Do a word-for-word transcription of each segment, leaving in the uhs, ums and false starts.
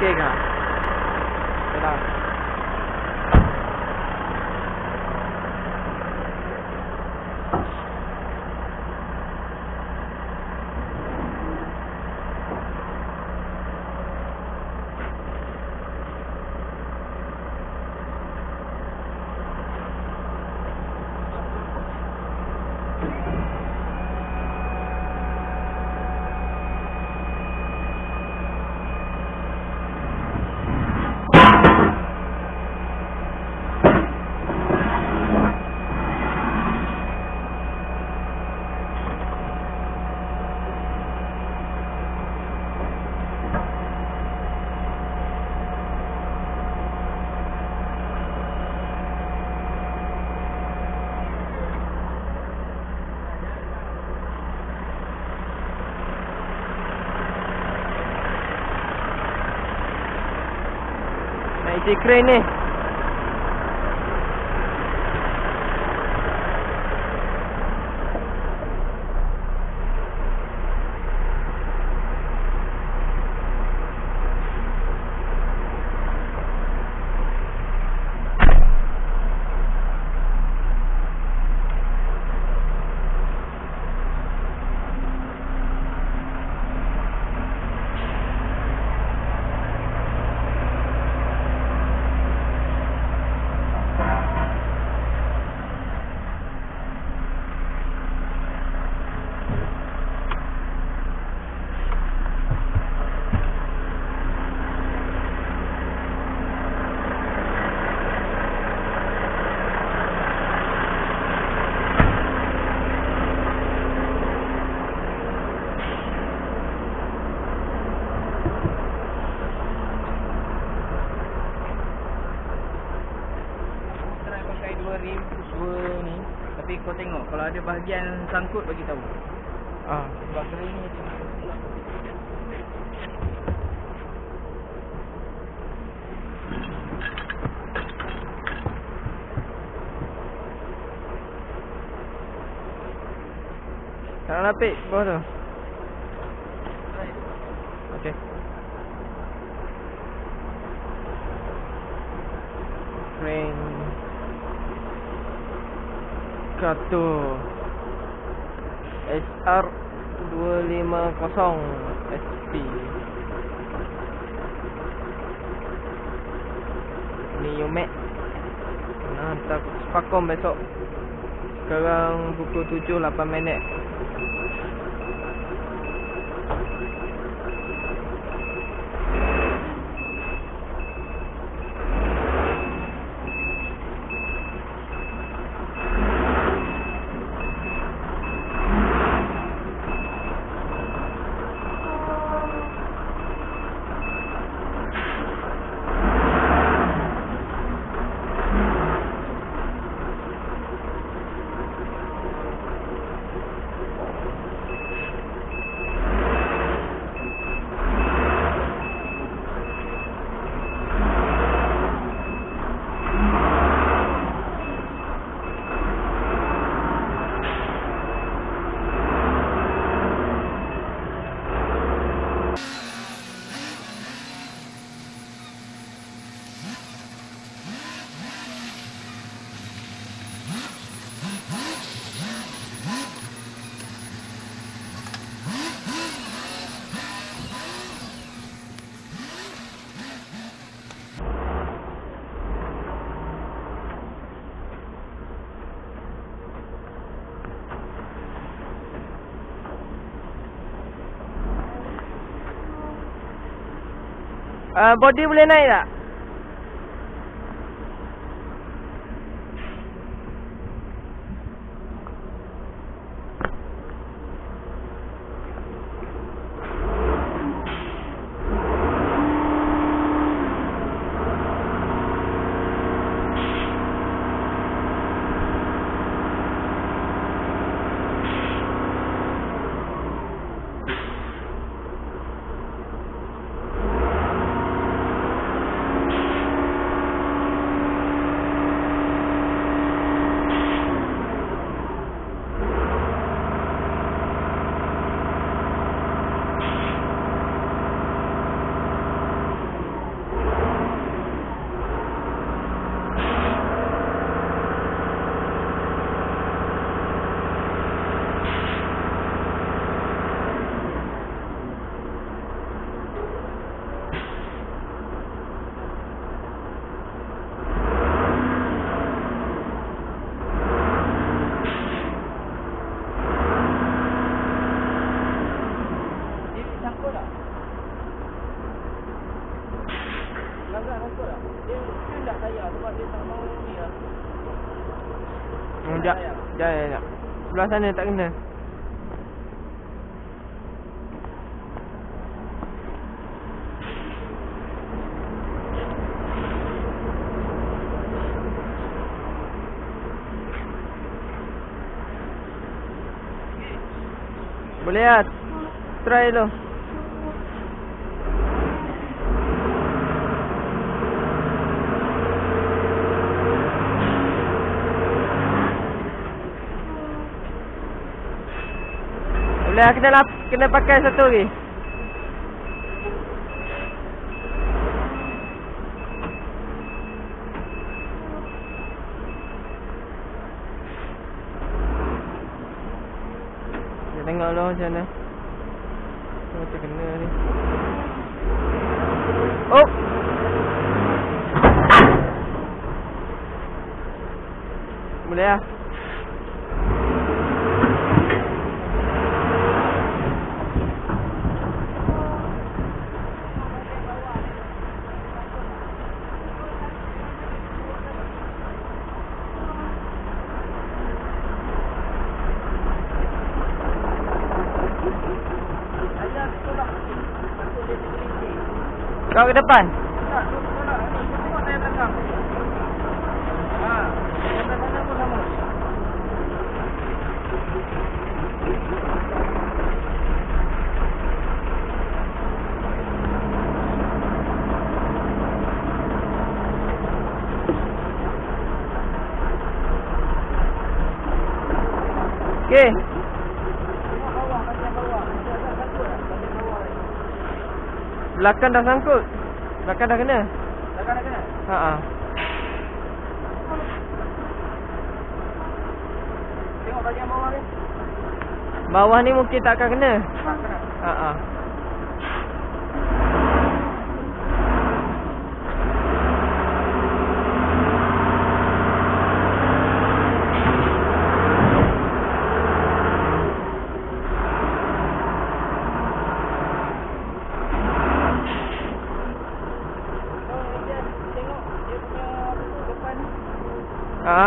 okey kah? Dah. Naik kren ni. Ni, tapi kau tengok kalau ada bahagian sangkut bagi tahu. Ah, sebab kering ni dia. Tak lapik bawah tu. Okey. Frame Kato S R dua lima kosong S P. Ni Yumek. Nak hantar Spakom besok. Sekarang pukul tujuh lapan minit. Uh, body boleh naik tak? Nampak tak? Langgar nampak tak? Dia dia tak sayang sebab dia tak mau ni lah. Hmm, jap. Jap, jap, jap. Sebelah sana tak kena. Boleh lah. Try dulu. Boleh lah, kena, lap, kena pakai satu lagi. Kita tengok dulu macam mana. Oh, macam kena ni. Oh! Boleh lah. Kau ke depan? Tak, tu tolak ni. Tengok saya belakang. Ha, sebelah sana pun sama. Okey. Tengok bawah, bagian bawah. Dia agak sangkut lah. Bagian bawah ni. Belakang dah sangkut. Belakang dah kena. Belakang dah kena? Haa. Tengok bagian bawah ni. Bawah ni mungkin tak akan kena. Tak kena. Haa. Haa.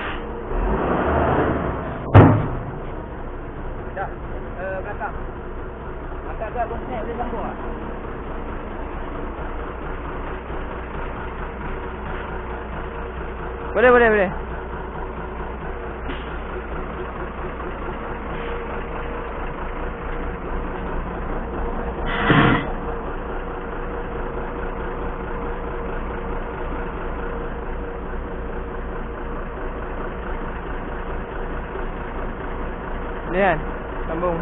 Dah. Uh, belakang. Agak-agak bonnet boleh sambung tak? Boleh, boleh, boleh. Boleh kan? Sambung.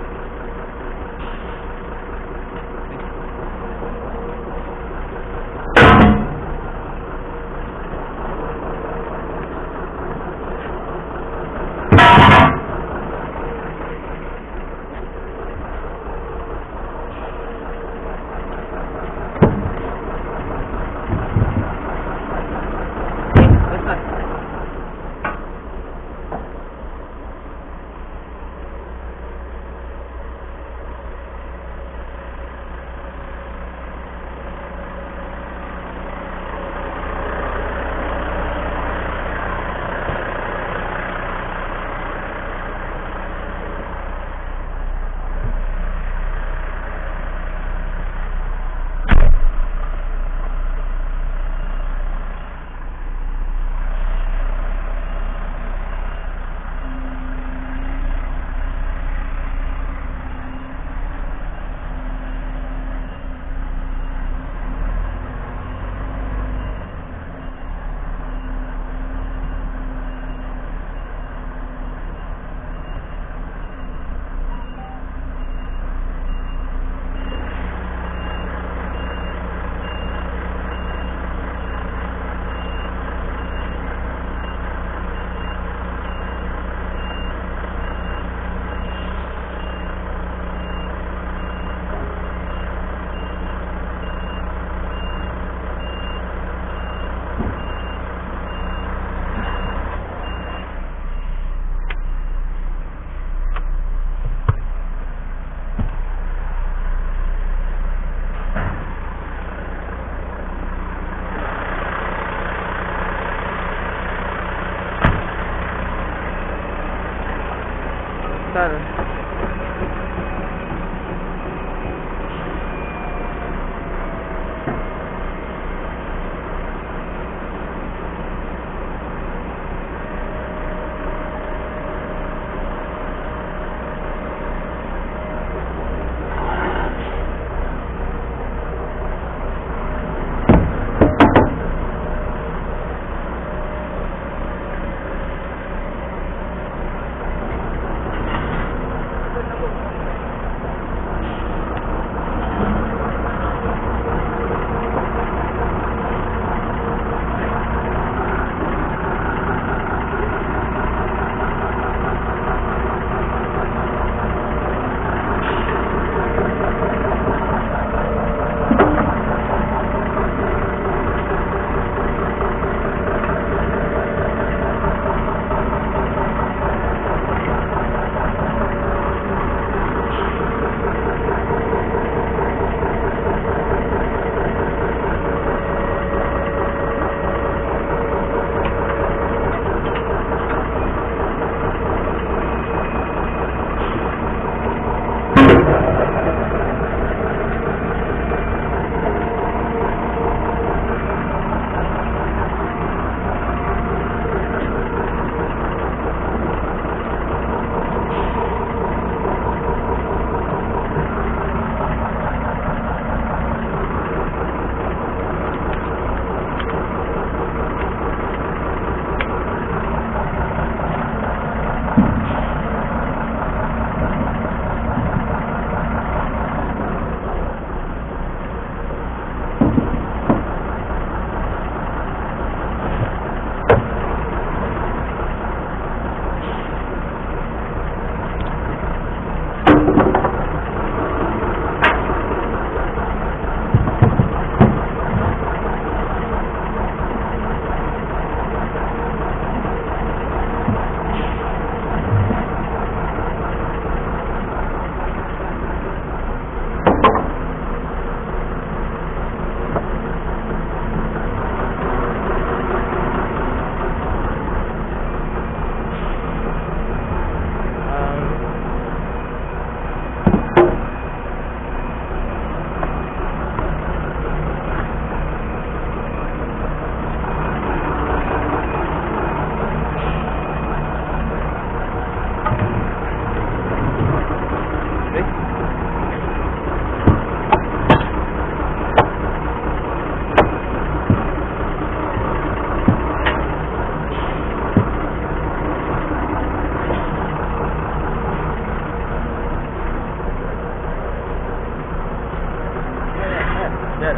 Sekejap.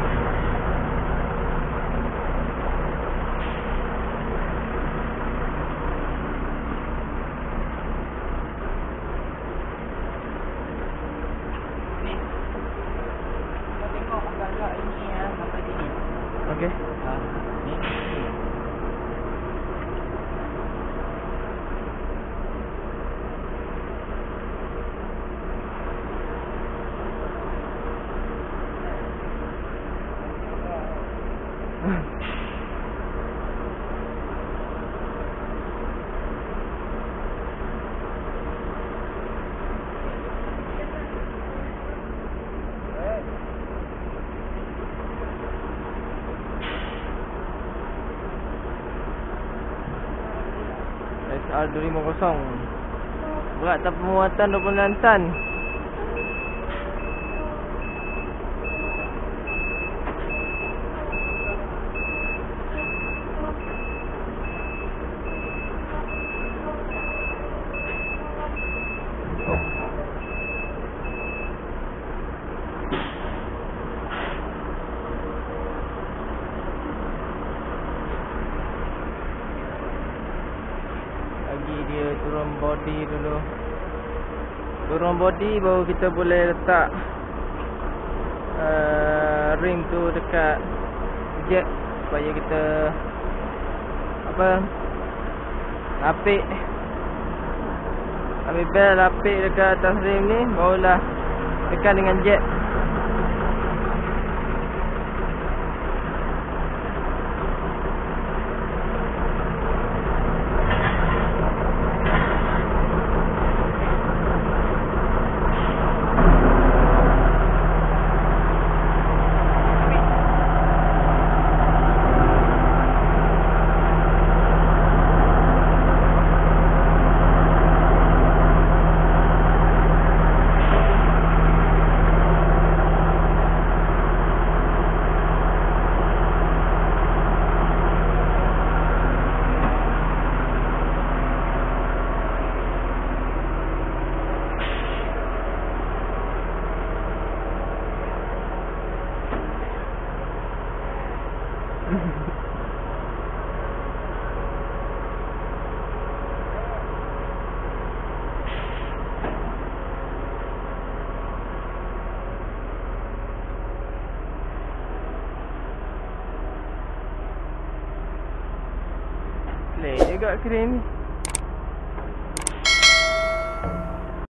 Ni. Kau tengok agak-agak ini ya, sampai sini. Okey. Ha, ni. ni. S R dua lima kosong. Berat tanpa muatan dua puluh enam tan. Lagi dia turun body dulu. Turun body baru kita boleh letak uh, ring tu dekat jet supaya kita apa lapik, ambil bel lapik dekat atas rim ni, barulah tekan dengan jet. Play juga keren ni.